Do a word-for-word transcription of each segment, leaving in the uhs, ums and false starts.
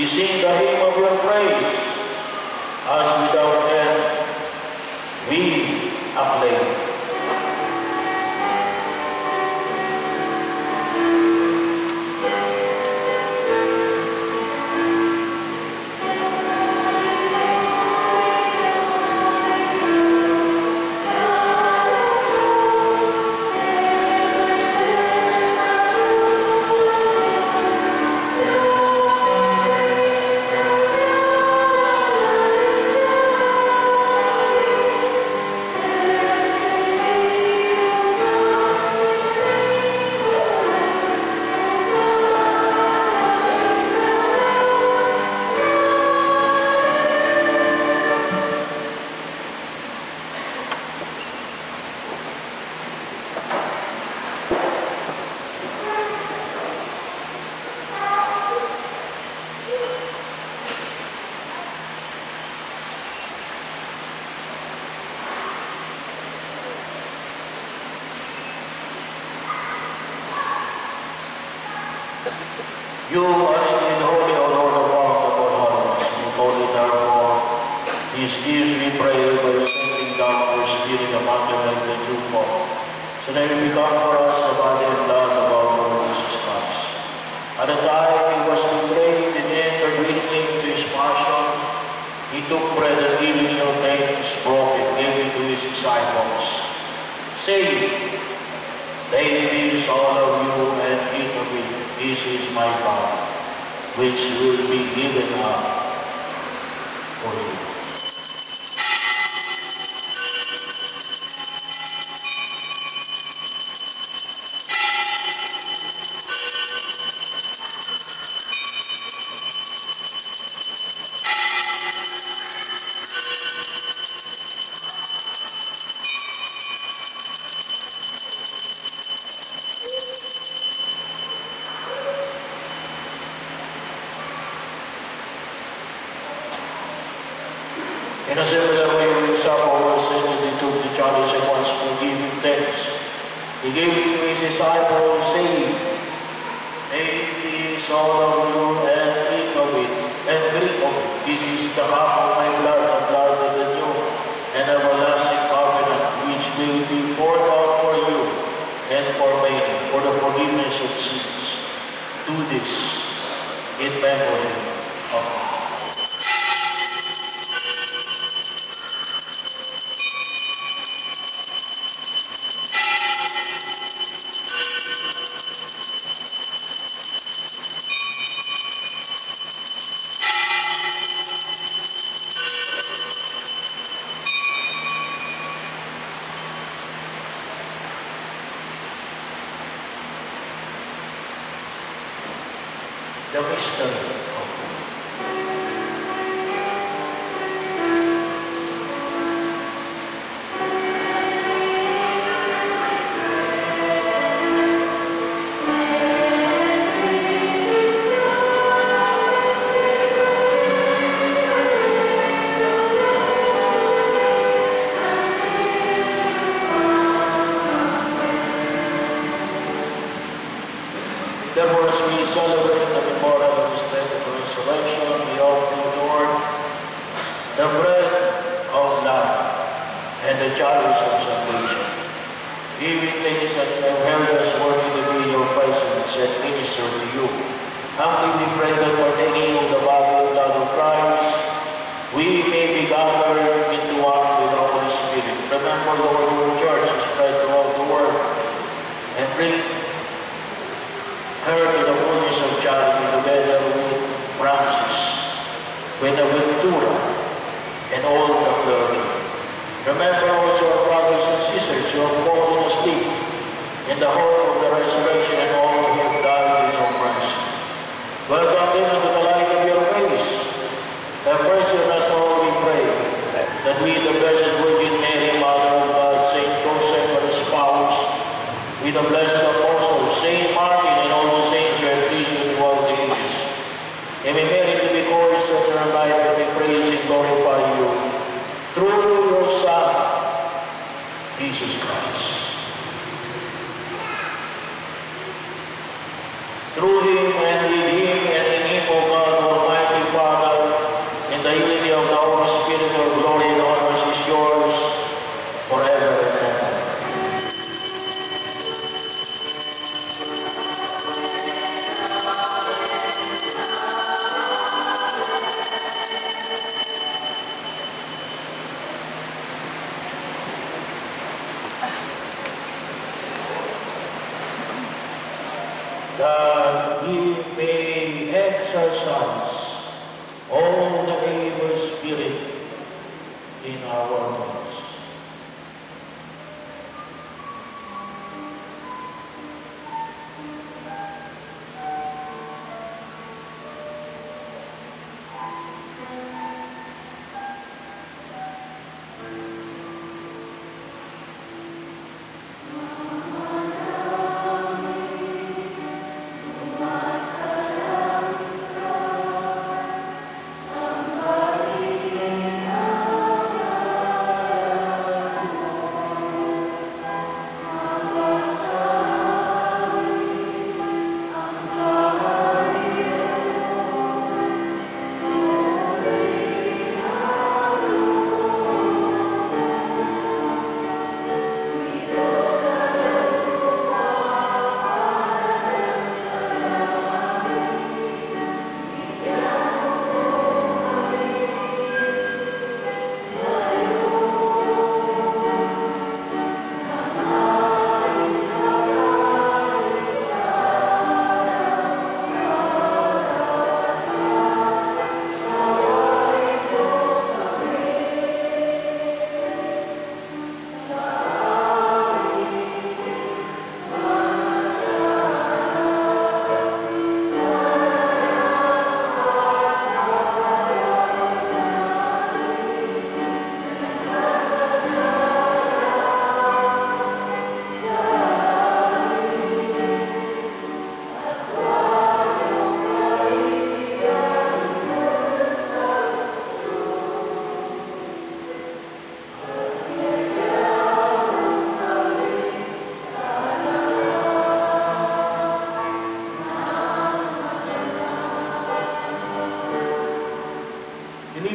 sing the hymn of your praise, as without end we acclaim. You are indeed holy, O Lord of all the holiness. Be holy, therefore. These gifts we pray by the sending down your Spirit among them like the dew fall, so that it become for us the body and blood of our Lord Jesus Christ. At the time he was betrayed and entered willingly into his passion, he took bread and giving you thanks, broke it, gave it to his disciples, saying, "Take this, all of you, and eat of it. This is my body, which will be given up for you." In a similar way, when the supper was ended, he took the chalice and once more giving thanks, he gave it to his disciples, saying, "Take this, all of you, and eat of it, and drink of it. This is the cup of my blood, the blood of the new and everlasting covenant, which will be poured out for you and for many, for the forgiveness of sins. Do this in memory of me." The mystery of Therefore, as we celebrate the memorial of his death and resurrection, we offer the Lord the bread of life and the chalice of salvation. Giving thanks that you have held us worthy to be in your presence and minister to you. Humbly we pray that partaking of the body and blood of Christ, we may be gathered into one with the Holy Spirit. Remember, Lord, your church is spread throughout the world, and bring her to the fullness of charity together with Francis, Buenaventura, and all the clergy. Remember also our brothers and sisters who have fallen asleep in the hope of the resurrection and all who have died in your mercy. Welcome them into the light of your face. Have mercy on us all, we pray, that we, the Blessed Virgin Mary, Mother of God, Saint Joseph, her spouse, with the blessed apostles, Saint Martin, and all the saints who are pleased throughout the ages, and we merit to be glorious of your life, and we praise and glorify you through your Son, Jesus Christ. Through him and with him and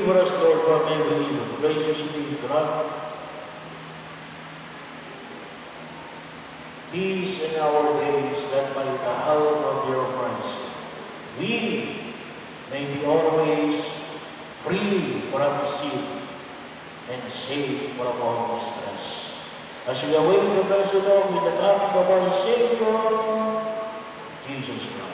Deliver us, Lord, from every evil. Graciously grant peace in our days, that by the help of your mercy, we may be always free from sin and safe from all distress. As we await the blessed Lord with the coming of our Savior, Jesus Christ.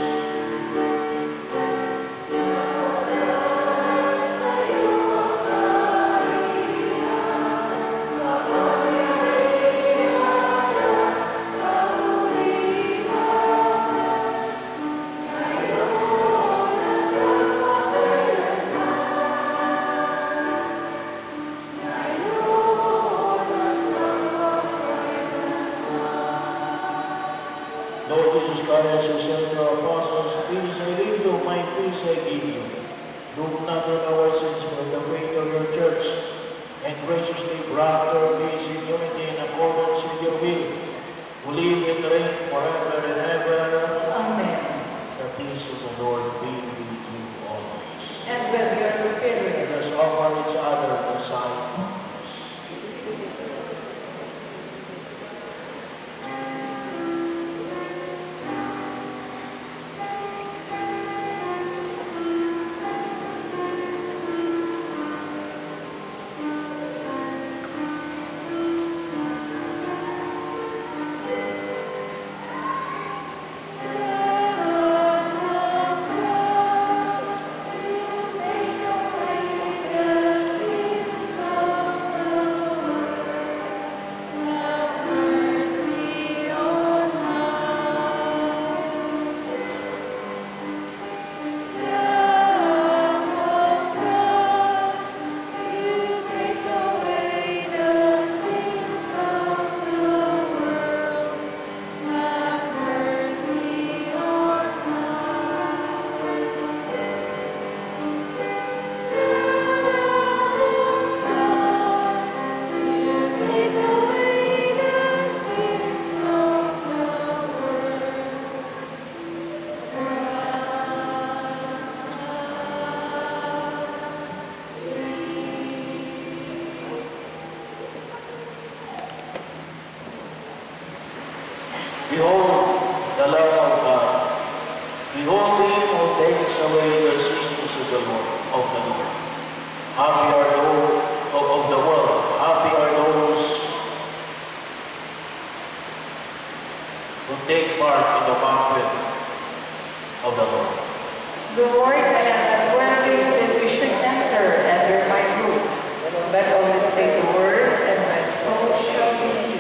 Lord Jesus Christ, who said to your apostles, "Peace I leave you, my peace I give you. Look not on our sins, but the faith of your church, and graciously grant our peace in unity in accordance with your will, who live and reign forever and ever." Amen. The peace of the Lord be with you always. And with your spirit. Let us offer each other the sign of peace. Behold the Lamb of God. Behold him who takes away the sins of the Lord, of the Lord. Happy are those of, of the world. Happy are those who take part in the banquet of the Lord. Lord, I am not worthy that you should enter under my roof, but only say the word, and my soul shall be healed.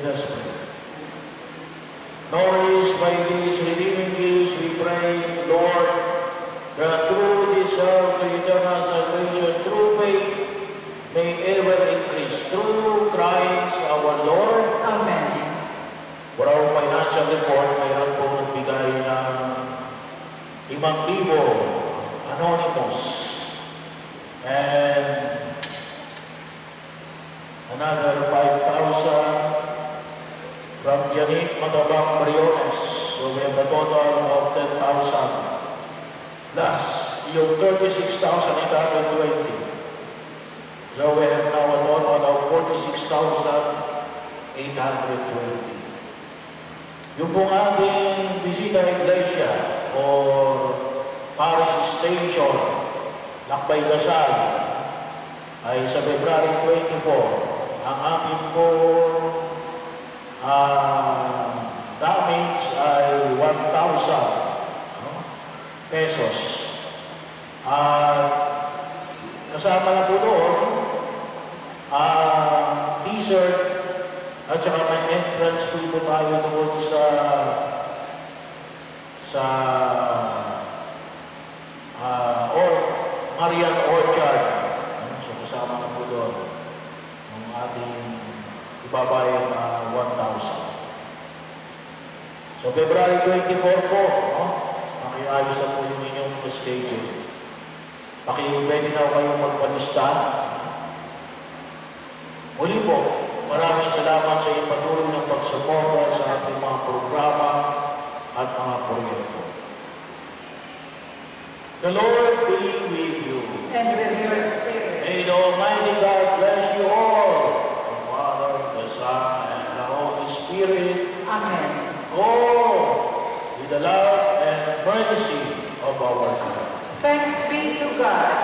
Let us pray. Nourished by these redeeming gifts, we pray, Lord, that through this earth to eternal salvation, through faith, may ever increase. Through Christ our Lord. Amen. For our financial report, mayroon po nagbigay ng limang libo anonymous and another five thousand from Janet Madabang Briones. So we have a total of ten thousand plus yung thirty-six thousand eight hundred twenty. So we have now a total of forty-six thousand eight hundred twenty. Yung pong ating bisita iglesia or parish station, Lakbay Dasal, ay sa February twenty-four. Ang ating po uh, damage ay one thousand pesos. At kasama na po doon ang t-shirt at saka may entrance fee po tayo doon sa sa uh, or Marian Orchard. So kasama na po doon ang ating ibabayad na one thousand. So February twenty-four po, no? Makiayos na po yung inyong schedule. Paki-pwede na kayong magpalista. Muli po, maraming salamat sa iyong patuloy ng pagsuporta sa ating mga programa at mga proyekto. The Lord be with you. And with your spirit. May the Almighty God bless you all. The Father, the Son, and the Holy Spirit. Amen. Go with the love and mercy of our God. Thanks be to God.